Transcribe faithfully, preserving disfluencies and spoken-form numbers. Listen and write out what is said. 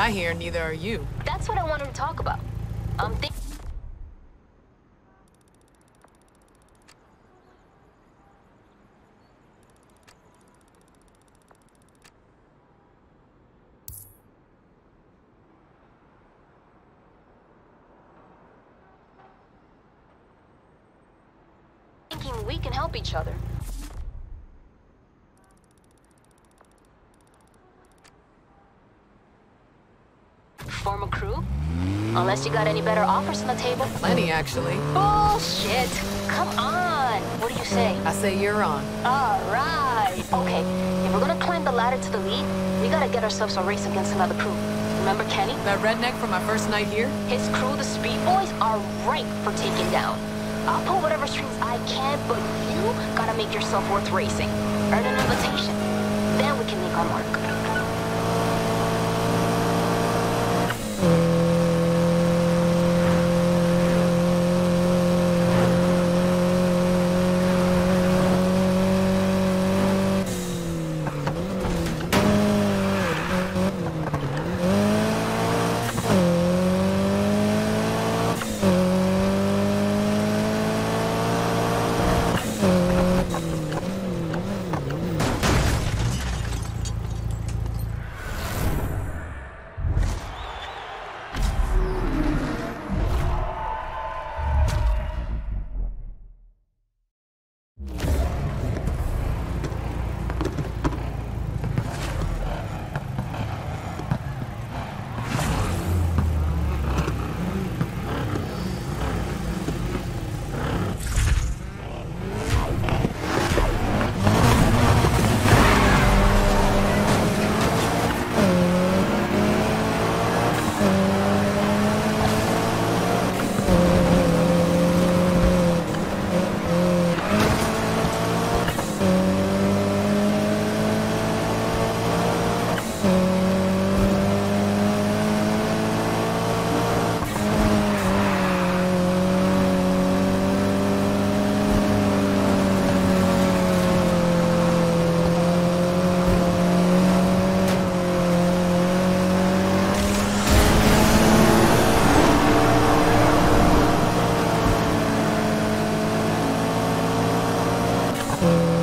I hear, neither are you. That's what I wanted to talk about. I'm thinking we can help each other. Form a crew? Unless you got any better offers on the table. Plenty, actually. Bullshit! Come on! What do you say? I say you're on. Alright! Okay, if we're gonna climb the ladder to the lead, we gotta get ourselves a race against another crew. Remember Kenny? That redneck from my first night here? His crew, the Speed Boys, are ripe for taking down. I'll pull whatever strings I can, but you gotta make yourself worth racing. Earn an invitation. Then we can make our mark. Mm-hmm.